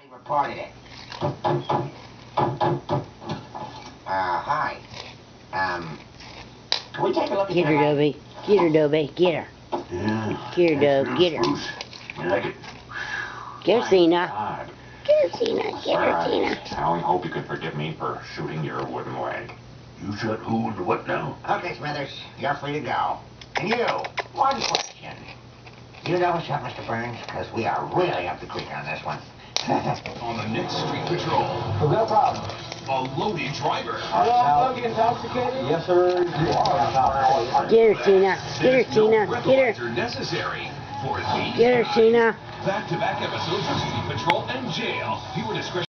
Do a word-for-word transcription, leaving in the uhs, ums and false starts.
Reported it. Uh, hi. Um, can we take a look at Get her, your... Dobie. Get her, Dobie. Get her. Yeah. Get her, Dob. Get her. You like it? Get her, Cena. God. Get her, Cena. Get her, Cena. I only hope you can forgive me for shooting your wooden leg. You shot who and what now? Okay, Smithers, you're free to go. And you, one question. You know what's up, Mister Burns? Because we are really up the creek on this one. On the next street patrol. No problem. A loaded driver. Are you intoxicated? Yes, sir. You are intoxicated. Get her, Cena. Get her, Cena. No Get her. breathalyzer necessary for the Get her, Cena. Back-to-back episodes of Street Patrol and Jail. Viewer discretion.